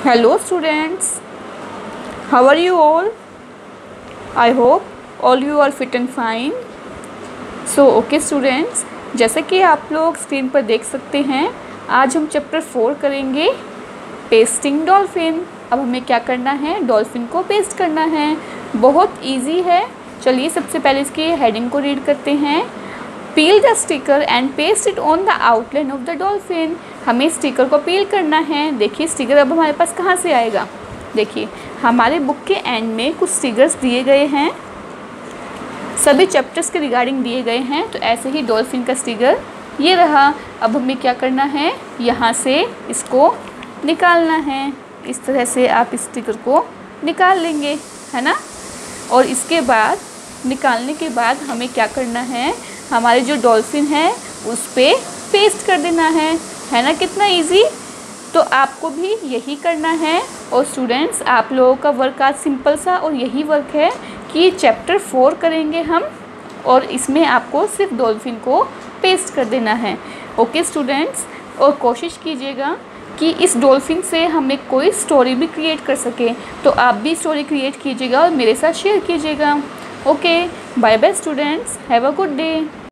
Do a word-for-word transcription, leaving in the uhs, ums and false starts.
Hello students, how are you all? I hope all you are fit and fine. So okay students, जैसे कि आप लोग screen पर देख सकते हैं, आज हम चैप्टर फोर करेंगे पेस्टिंग डॉल्फिन। अब हमें क्या करना है, डॉल्फिन को पेस्ट करना है। बहुत इजी है। चलिए सबसे पहले इसकी हेडिंग को रीड करते हैं। Peel the sticker and paste it on the outline of the dolphin. हमें स्टिकर को पील करना है। देखिए स्टिकर अब हमारे पास कहाँ से आएगा। देखिए हमारे बुक के एंड में कुछ स्टिकर्स दिए गए हैं, सभी चैप्टर्स के रिगार्डिंग दिए गए हैं। तो ऐसे ही डॉल्फिन का स्टिकर ये रहा। अब हमें क्या करना है, यहाँ से इसको निकालना है। इस तरह से आप इस स्टिकर को निकाल लेंगे, है ना। और इसके बाद निकालने के बाद हमें क्या करना है, हमारे जो डॉल्फिन है उस पर पेस्ट कर देना है, है ना। कितना इजी। तो आपको भी यही करना है। और स्टूडेंट्स आप लोगों का वर्क आज सिंपल सा और यही वर्क है कि चैप्टर फोर करेंगे हम, और इसमें आपको सिर्फ डॉल्फिन को पेस्ट कर देना है। ओके स्टूडेंट्स, और कोशिश कीजिएगा कि इस डॉल्फिन से हमें कोई स्टोरी भी क्रिएट कर सके। तो आप भी स्टोरी क्रिएट कीजिएगा और मेरे साथ शेयर कीजिएगा। Okay, bye bye students, have a good day.